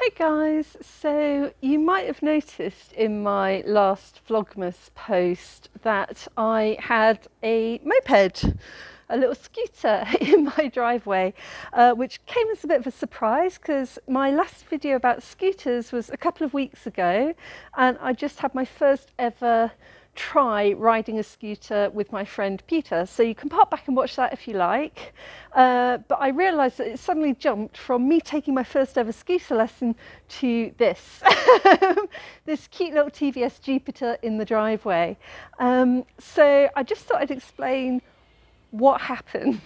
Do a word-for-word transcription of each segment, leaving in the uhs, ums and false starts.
Hey guys, so you might have noticed in my last Vlogmas post that I had a moped, a little scooter in my driveway, uh, which came as a bit of a surprise because my last video about scooters was a couple of weeks ago and I just had my first ever try riding a scooter with my friend Peter, so you can pop back and watch that if you like, uh, but I realised that it suddenly jumped from me taking my first ever scooter lesson to this this cute little T V S Jupiter in the driveway. Um, so I just thought I'd explain what happened.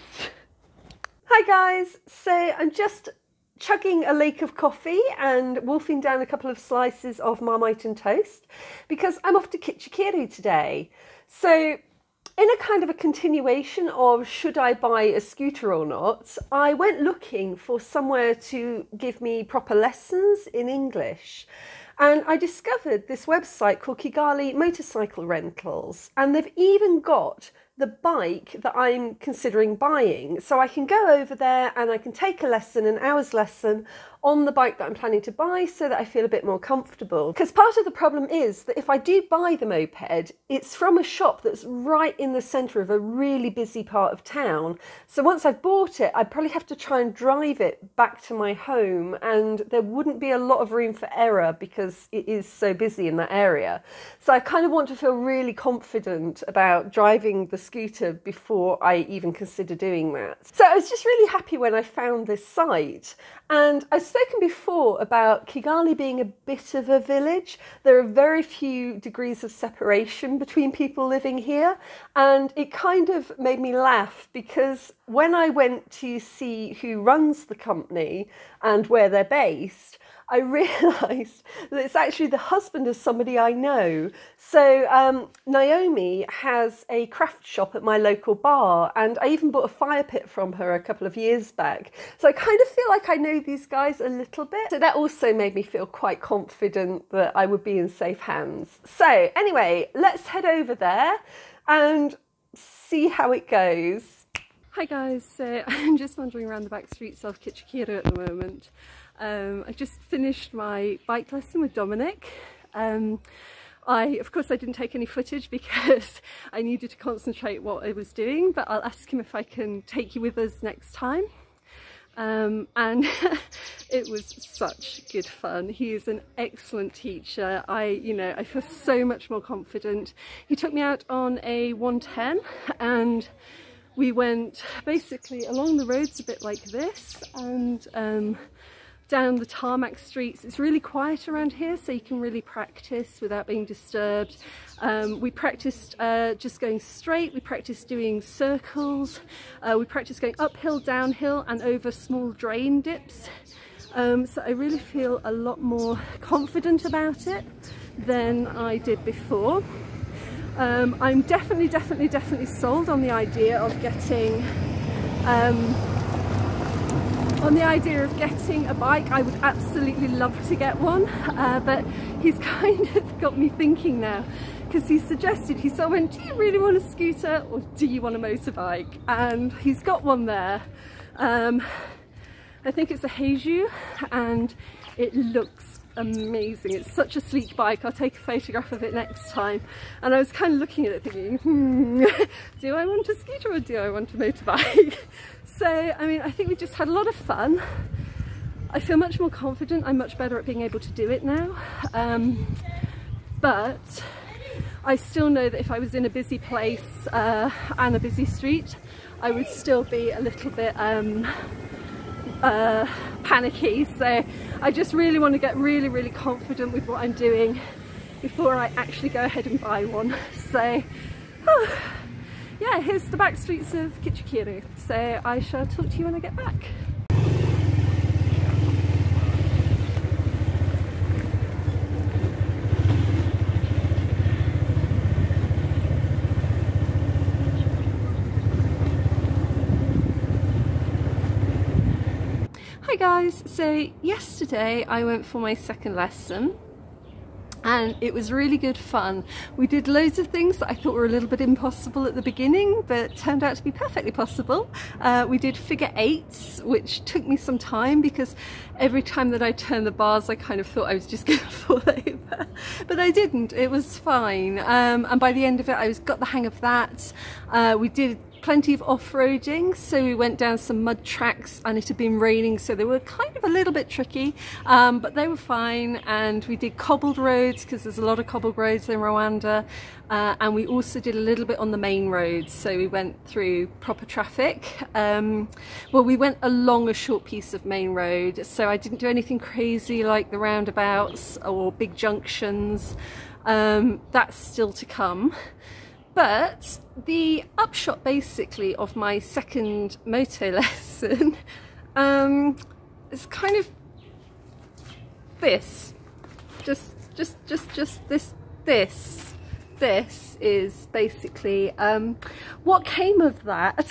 Hi guys, so I'm just chugging a lake of coffee and wolfing down a couple of slices of Marmite and toast because I'm off to Kigali today. So in a kind of a continuation of should I buy a scooter or not, I went looking for somewhere to give me proper lessons in English. And I discovered this website called Kigali Motorcycle Rentals, and they've even got the bike that I'm considering buying. So I can go over there and I can take a lesson, an hour's lesson on the bike that I'm planning to buy so that I feel a bit more comfortable. Because part of the problem is that if I do buy the moped, it's from a shop that's right in the centre of a really busy part of town. So once I've bought it, I'd probably have to try and drive it back to my home, and there wouldn't be a lot of room for error because it is so busy in that area. So I kind of want to feel really confident about driving the scooter before I even consider doing that. So I was just really happy when I found this site. And I've spoken before about Kigali being a bit of a village. There are very few degrees of separation between people living here, and it kind of made me laugh because when I went to see who runs the company and where they're based, I realised that it's actually the husband of somebody I know. So um, Naomi has a craft shop at my local bar, and I even bought a fire pit from her a couple of years back. So I kind of feel like I know these guys a little bit. So that also made me feel quite confident that I would be in safe hands. So anyway, let's head over there and see how it goes. Hi guys, so I'm just wandering around the back streets of Kigali at the moment. Um, I just finished my bike lesson with Dominic. Um, I, of course I didn't take any footage because I needed to concentrate what I was doing, but I'll ask him if I can take you with us next time. Um, and it was such good fun. He is an excellent teacher. I, you know, I feel so much more confident. He took me out on a one ten and we went basically along the roads a bit like this and um, down the tarmac streets. It's really quiet around here, so you can really practice without being disturbed. Um, we practiced uh, just going straight, we practiced doing circles, uh, we practiced going uphill, downhill and over small drain dips. Um, so I really feel a lot more confident about it than I did before. Um, I'm definitely, definitely, definitely sold on the idea of getting um, on the idea of getting a bike. I would absolutely love to get one, uh, but he's kind of got me thinking now because he suggested, he sort of went, do you really want a scooter or do you want a motorbike? And he's got one there. Um, I think it's a Heiju and it looks amazing. It's such a sleek bike. I'll take a photograph of it next time. And I was kind of looking at it thinking, hmm, do I want a scooter or do I want a motorbike? So, I mean, I think we just had a lot of fun. I feel much more confident. I'm much better at being able to do it now. Um, but I still know that if I was in a busy place uh, and a busy street, I would still be a little bit um, uh, panicky. So I just really want to get really, really confident with what I'm doing before I actually go ahead and buy one. So, oh, yeah, here's the back streets of Kigali. So I shall talk to you when I get back. Hi guys, so yesterday I went for my second lesson and it was really good fun. We did loads of things that I thought were a little bit impossible at the beginning, but turned out to be perfectly possible. Uh, we did figure eights, which took me some time because every time that I turned the bars I kind of thought I was just going to fall over, but I didn't. It was fine, um, and by the end of it I was got the hang of that. Uh, we did plenty of off-roading, so we went down some mud tracks, and it had been raining, so they were kind of a little bit tricky, um, but they were fine. And we did cobbled roads because there's a lot of cobbled roads in Rwanda, uh, and we also did a little bit on the main roads, so we went through proper traffic. Um, well, we went along a short piece of main road, so I didn't do anything crazy like the roundabouts or big junctions. Um, that's still to come. But the upshot basically of my second moto lesson um, is kind of this. Just, just, just, just this, this, this is basically um, what came of that.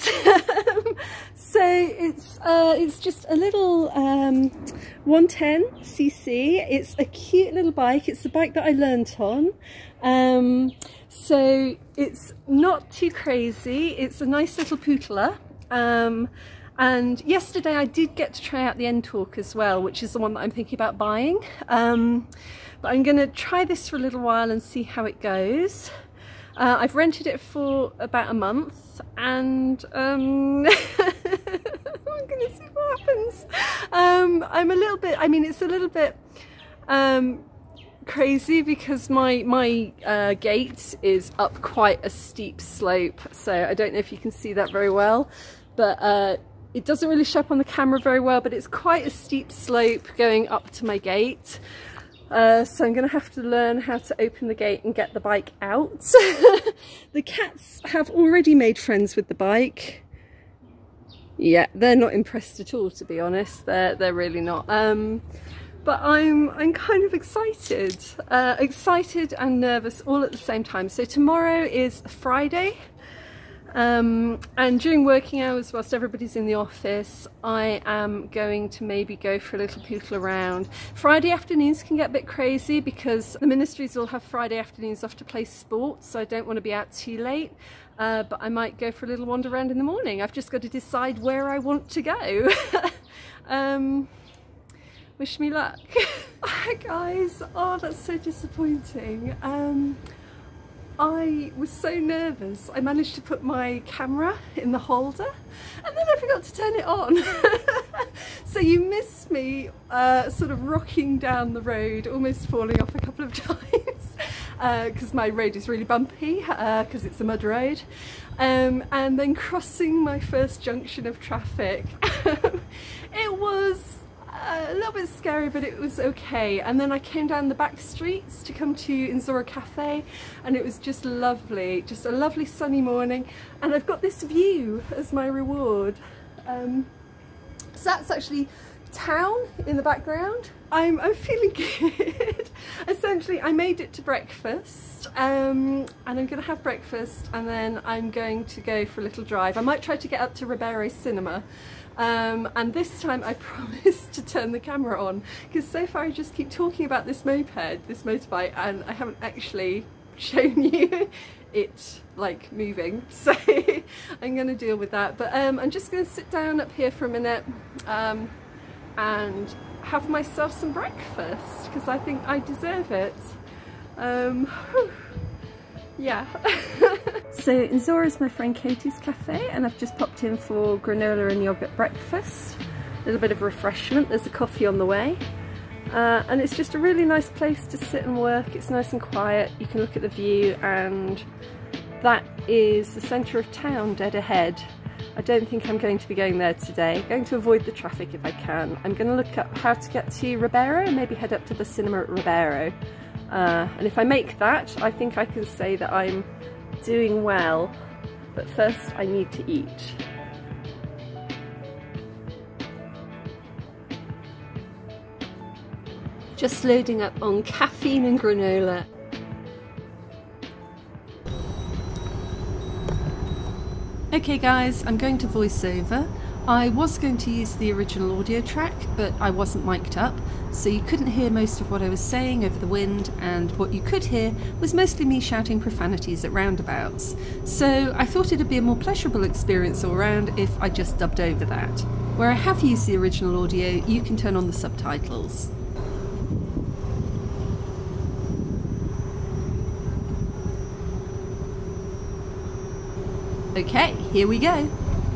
So it's uh, it's just a little um, one ten c c. It's a cute little bike. It's the bike that I learnt on. Um, so it's not too crazy. It's a nice little pootler. Um, and yesterday I did get to try out the N-Torque as well, which is the one that I'm thinking about buying. Um, but I'm going to try this for a little while and see how it goes. Uh, I've rented it for about a month, and um, I'm going to see what happens. Um, I'm a little bit, I mean, it's a little bit um, crazy because my, my uh, gate is up quite a steep slope, so I don't know if you can see that very well, but uh, it doesn't really show up on the camera very well, but it's quite a steep slope going up to my gate. Uh, so I'm going to have to learn how to open the gate and get the bike out. The cats have already made friends with the bike. Yeah, they're not impressed at all, to be honest. They're, they're really not. Um, but I'm, I'm kind of excited. Uh, excited and nervous all at the same time. So tomorrow is Friday. Um, and during working hours, whilst everybody's in the office, I am going to maybe go for a little pootle around. Friday afternoons can get a bit crazy because the ministries will have Friday afternoons off to play sports, so I don't want to be out too late. Uh, but I might go for a little wander around in the morning. I've just got to decide where I want to go. um, wish me luck. Hi guys, oh that's so disappointing. Um, I was so nervous. I managed to put my camera in the holder and then I forgot to turn it on. So you missed me uh, sort of rocking down the road, almost falling off a couple of times because uh, my road is really bumpy because uh, it's a mud road, um, and then crossing my first junction of traffic. It was a little bit scary, but it was okay. And then I came down the back streets to come to Nzora Cafe, and it was just lovely, just a lovely sunny morning. And I've got this view as my reward. Um, so that's actually town in the background. I'm, I'm feeling good. Essentially, I made it to breakfast, um, and I'm going to have breakfast, and then I'm going to go for a little drive. I might try to get up to Rebero Cinema. Um, and this time I promised to turn the camera on, because so far I just keep talking about this moped, this motorbike, and I haven't actually shown you it like moving, so I'm going to deal with that. But um, I'm just going to sit down up here for a minute um, and have myself some breakfast, because I think I deserve it. Um, yeah. So Nzora is my friend Katie's cafe, and I've just popped in for granola and yogurt breakfast. A little bit of refreshment, there's a coffee on the way. Uh, and it's just a really nice place to sit and work. It's nice and quiet, you can look at the view, and that is the centre of town dead ahead. I don't think I'm going to be going there today. I'm going to avoid the traffic if I can. I'm going to look up how to get to Rebero and maybe head up to the cinema at Rebero. Uh, and if I make that, I think I can say that I'm doing well, but first I need to eat. Just loading up on caffeine and granola. Okay guys, I'm going to voiceover. I was going to use the original audio track, but I wasn't mic'd up, so you couldn't hear most of what I was saying over the wind, and what you could hear was mostly me shouting profanities at roundabouts. So I thought it'd be a more pleasurable experience all round if I just dubbed over that. Where I have used the original audio, you can turn on the subtitles. Okay, here we go.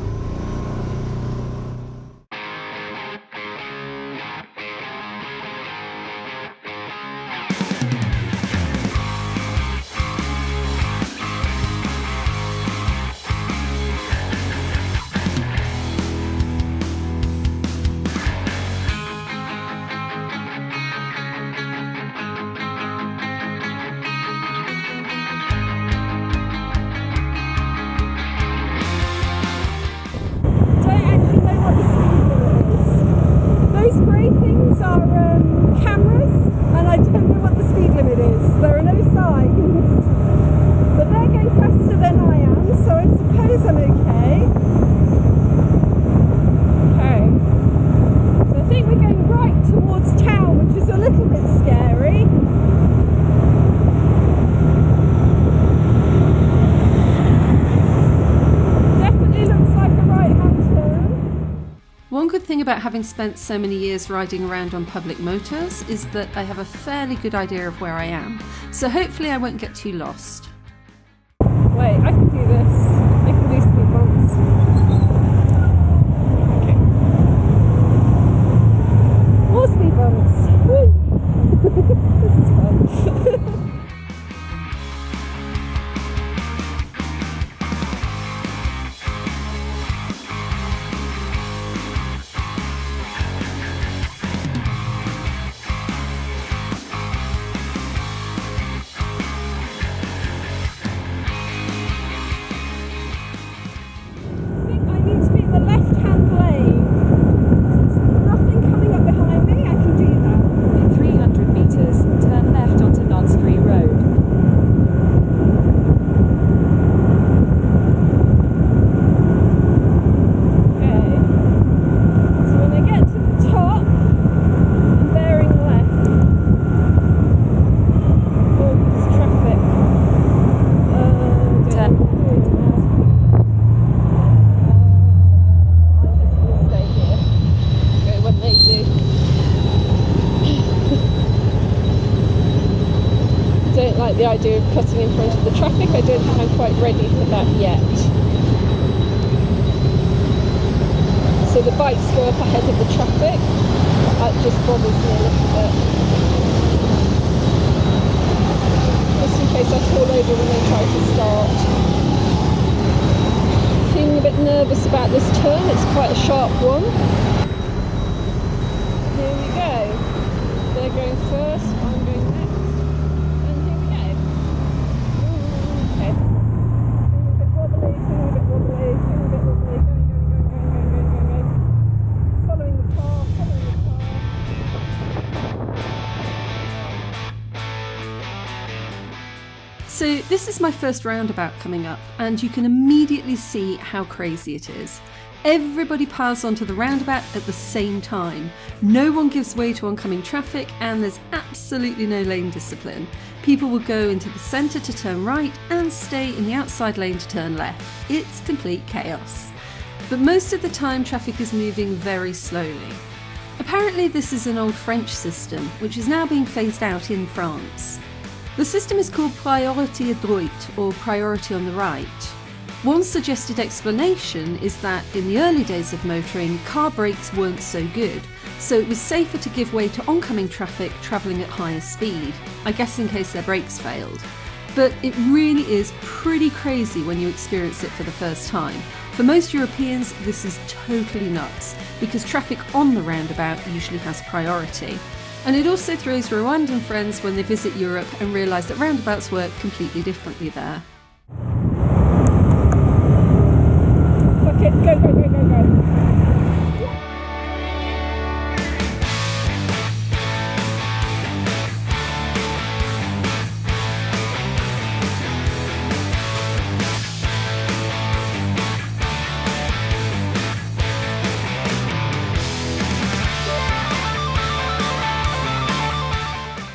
One good thing about having spent so many years riding around on public motors is that I have a fairly good idea of where I am, so hopefully I won't get too lost. Wait, I can do this. I can do speed bumps. Okay. More speed bumps. Woo! This is fun. The idea of cutting in front of the traffic. I don't think I'm quite ready for that yet. So the bikes go up ahead of the traffic. That just bothers me a little bit. Just in case I fall over when they try to start. Feeling a bit nervous about this turn, it's quite a sharp one. Here we go. They're going first, I'm going next. So this is my first roundabout coming up, and you can immediately see how crazy it is. Everybody piles onto the roundabout at the same time. No one gives way to oncoming traffic, and there's absolutely no lane discipline. People will go into the centre to turn right and stay in the outside lane to turn left. It's complete chaos. But most of the time traffic is moving very slowly. Apparently this is an old French system, which is now being phased out in France. The system is called priorité à droite, or priority on the right. One suggested explanation is that in the early days of motoring, car brakes weren't so good, so it was safer to give way to oncoming traffic travelling at higher speed, I guess in case their brakes failed. But it really is pretty crazy when you experience it for the first time. For most Europeans, this is totally nuts, because traffic on the roundabout usually has priority. And it also throws Rwandan friends when they visit Europe and realise that roundabouts work completely differently there. Okay, go, go, go, go, go.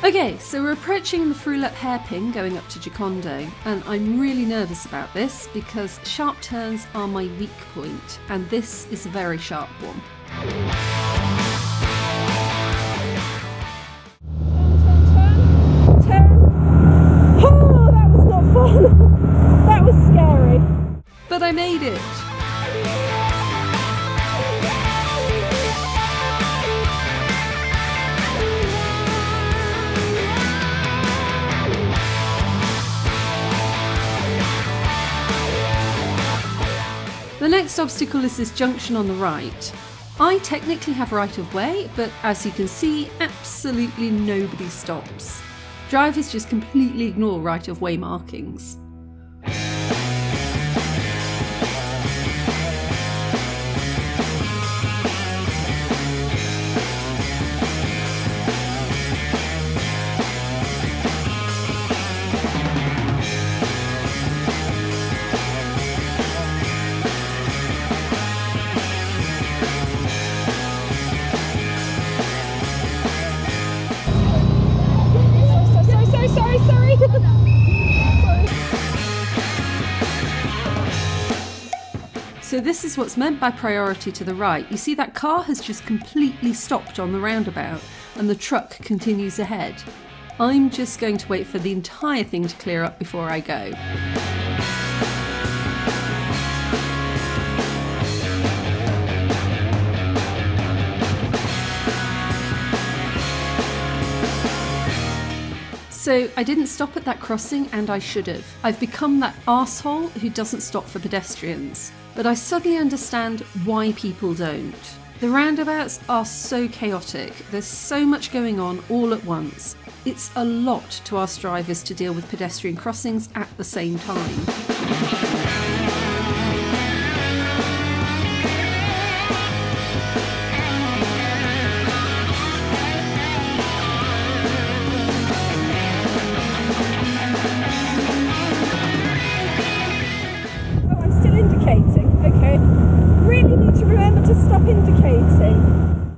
Okay, so we're approaching the Frulet hairpin going up to Gikondo, and I'm really nervous about this because sharp turns are my weak point, and this is a very sharp one. Turn, turn, turn, turn. Oh, that was not fun. That was scary. But I made it! The next obstacle is this junction on the right. I technically have right of way, but as you can see, absolutely nobody stops. Drivers just completely ignore right of way markings. So this is what's meant by priority to the right. You see that car has just completely stopped on the roundabout and the truck continues ahead. I'm just going to wait for the entire thing to clear up before I go. So I didn't stop at that crossing, and I should have. I've become that arsehole who doesn't stop for pedestrians. But I suddenly understand why people don't. The roundabouts are so chaotic. There's so much going on all at once. It's a lot to ask drivers to deal with pedestrian crossings at the same time. Okay, really need to remember to stop indicating.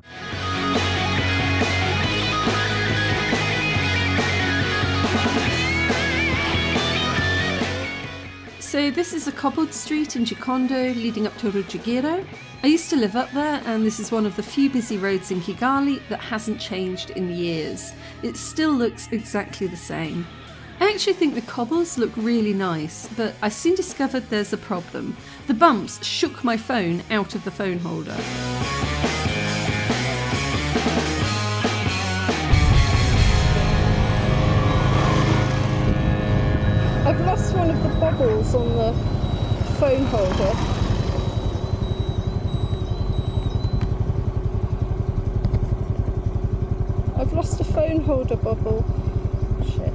So this is a cobbled street in Gikondo leading up to Ruggiero. I used to live up there, and this is one of the few busy roads in Kigali that hasn't changed in years. It still looks exactly the same. I actually think the cobbles look really nice, but I soon discovered there's a problem. The bumps shook my phone out of the phone holder. I've lost one of the bubbles on the phone holder. I've lost a phone holder bubble. Shit.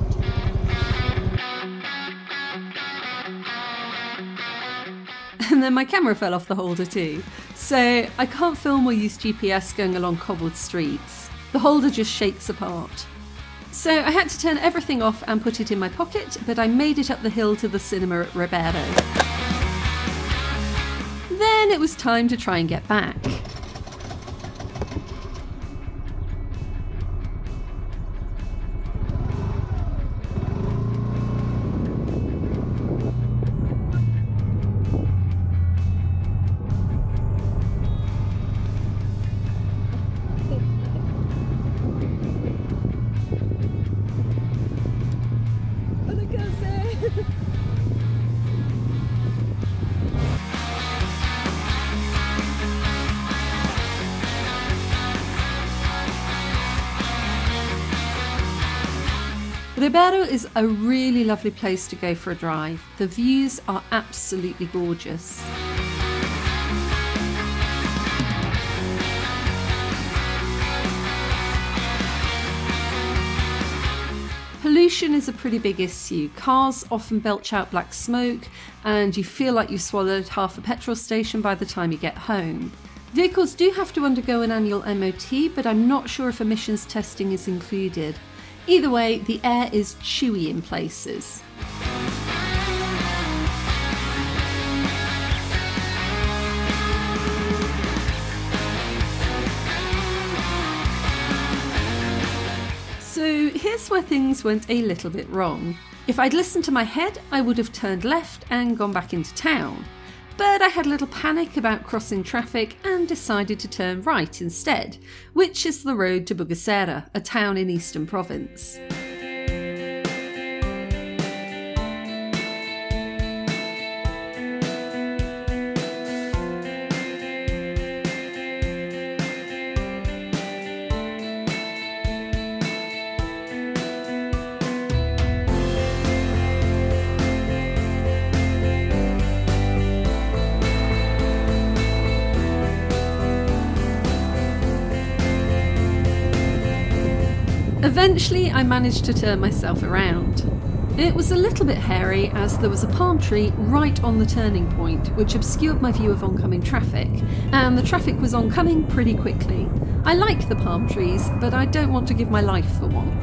And then my camera fell off the holder too. So I can't film or use G P S going along cobbled streets. The holder just shakes apart. So I had to turn everything off and put it in my pocket, but I made it up the hill to the cinema at Rebero. Then it was time to try and get back. Rebero is a really lovely place to go for a drive. The views are absolutely gorgeous. Pollution is a pretty big issue. Cars often belch out black smoke, and you feel like you've swallowed half a petrol station by the time you get home. Vehicles do have to undergo an annual M O T, but I'm not sure if emissions testing is included. Either way, the air is chewy in places. So So here's where things went a little bit wrong. If I'd listened to my head, I would have turned left and gone back into town. But I had a little panic about crossing traffic and decided to turn right instead, which is the road to Bugesera, a town in Eastern Province. Eventually, I managed to turn myself around. It was a little bit hairy as there was a palm tree right on the turning point, which obscured my view of oncoming traffic, and the traffic was oncoming pretty quickly. I like the palm trees, but I don't want to give my life for one.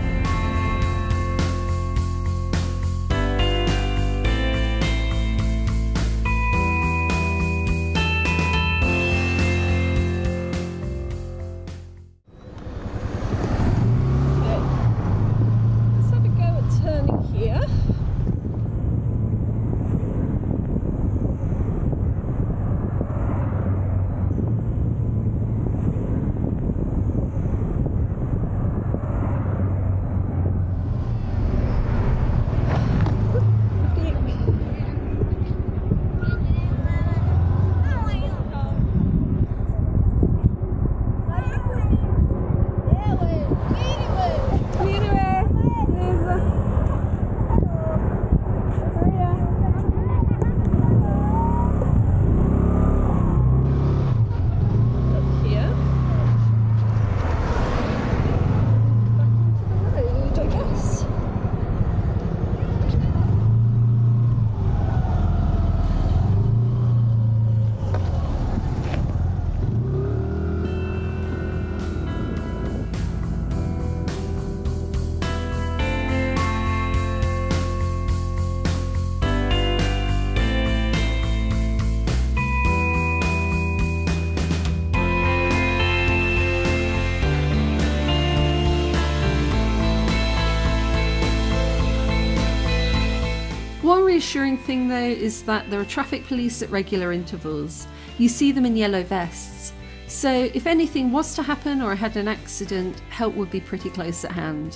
One reassuring thing though is that there are traffic police at regular intervals. You see them in yellow vests. So if anything was to happen or I had an accident, help would be pretty close at hand.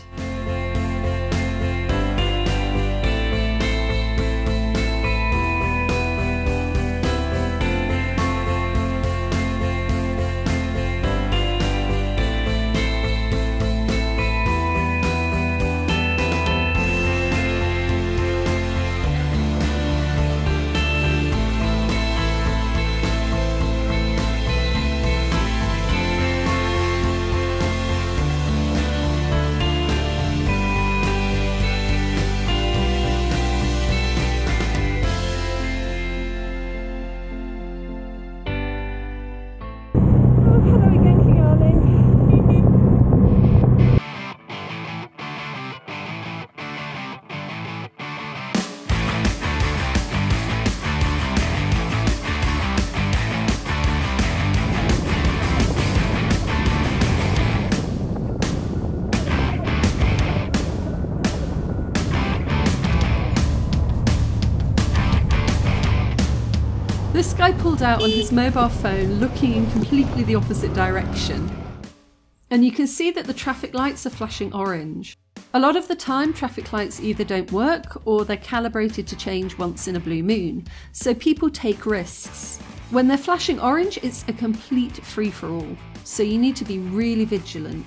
This guy pulled out on his mobile phone looking in completely the opposite direction. And you can see that the traffic lights are flashing orange. A lot of the time traffic lights either don't work or they're calibrated to change once in a blue moon, so people take risks. When they're flashing orange, it's a complete free-for-all, so you need to be really vigilant.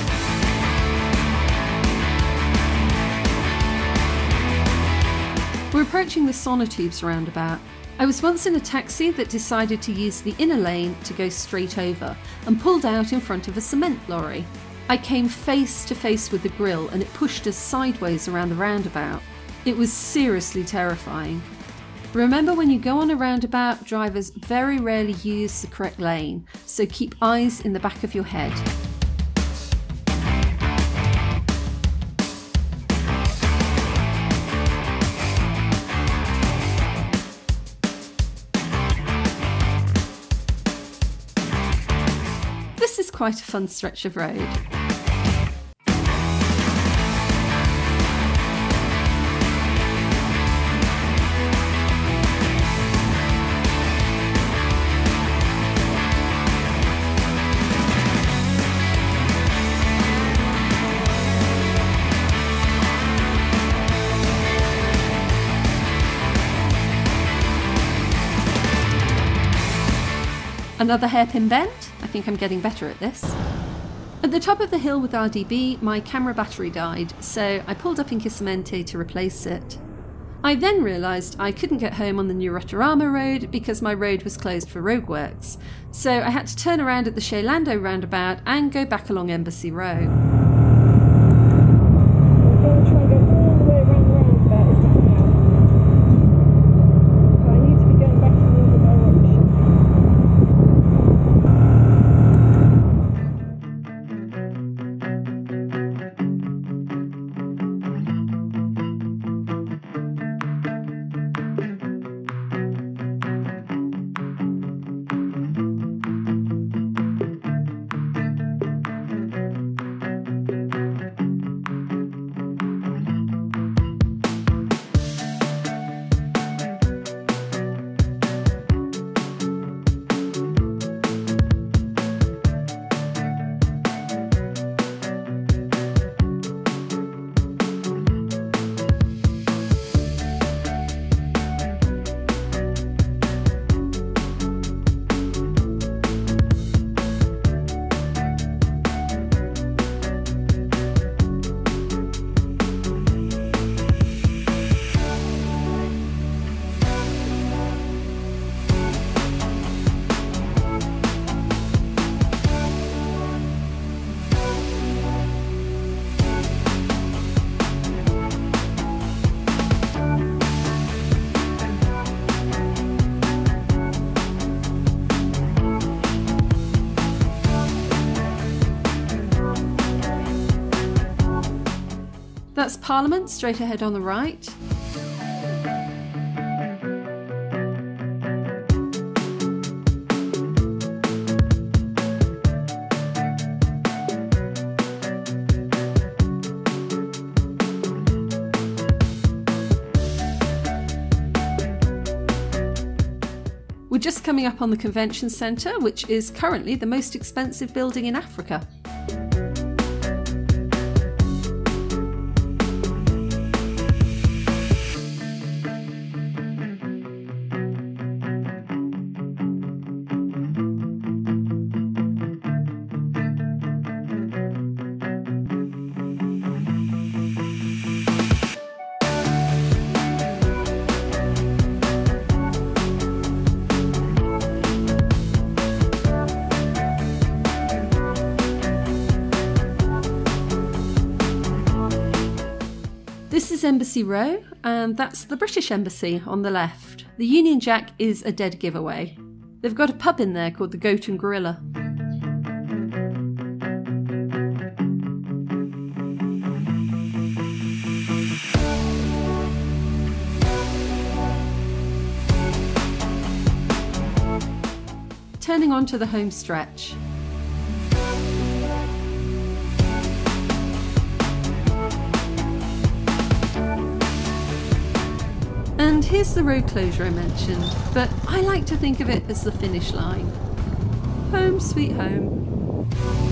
We're approaching the sonotubes roundabout. I was once in a taxi that decided to use the inner lane to go straight over and pulled out in front of a cement lorry. I came face to face with the grille and it pushed us sideways around the roundabout. It was seriously terrifying. Remember, when you go on a roundabout, drivers very rarely use the correct lane, so keep eyes in the back of your head. This is quite a fun stretch of road. Another hairpin bend. I think I'm getting better at this. At the top of the hill with R D B, my camera battery died, so I pulled up in Kisamente to replace it. I then realised I couldn't get home on the New Rotorama road because my road was closed for roadworks, so I had to turn around at the Shelando roundabout and go back along Embassy Row. That's Parliament, straight ahead on the right. We're just coming up on the Convention Centre, which is currently the most expensive building in Africa. This is Embassy Row, and that's the British Embassy on the left. The Union Jack is a dead giveaway. They've got a pub in there called the Goat and Gorilla. Turning on to the home stretch. And here's the road closure I mentioned, but I like to think of it as the finish line. Home sweet home.